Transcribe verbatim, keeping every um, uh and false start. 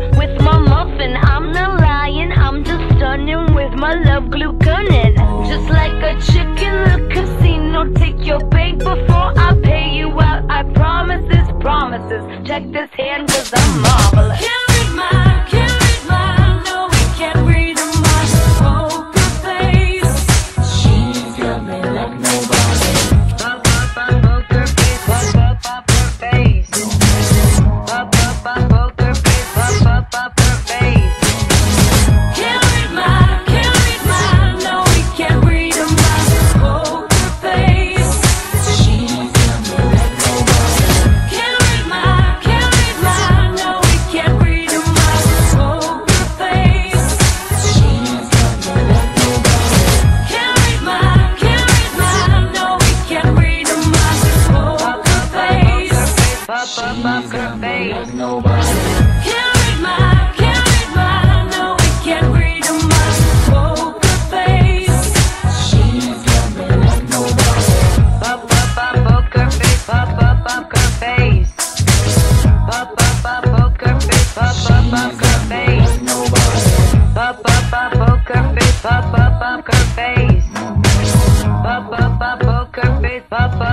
with my muffin. I'm not lying, I'm just stunning with my love glue gunning. Just like a chicken in the casino, take your bait before I pay you out. I promise this, promises. Check this hand, cause I'm marvelous. Can't read my, can't read my, no, we can't read my poker face. She's got me like nobody. Pop, pop, pop, poker face, pop, pop, pop, her face. Pop, pop, pop, poker face, pop, pop, pop, her face. Can't read my, can't read my, no, we can't read my poker face. She's got me like nobody. Can't read my, can't read my, no, we can't read my poker face. She's got me like nobody. Can't read my, can't read my, no, we can't read my poker face. Pop, pop, pop, She's her got me face. like nobody. Can't read my, can't read my, no, we can't read my poker face. She's got me like nobody. Pop, pop, pop, poker face, pop, pop, pop, her face. Pop, pop, pop, poker face, pop, pop, pop, her face. Pop, pop, pop, poker face, pop, pop, pop, her face. Pop, pop, pop, poker face, pop, pop.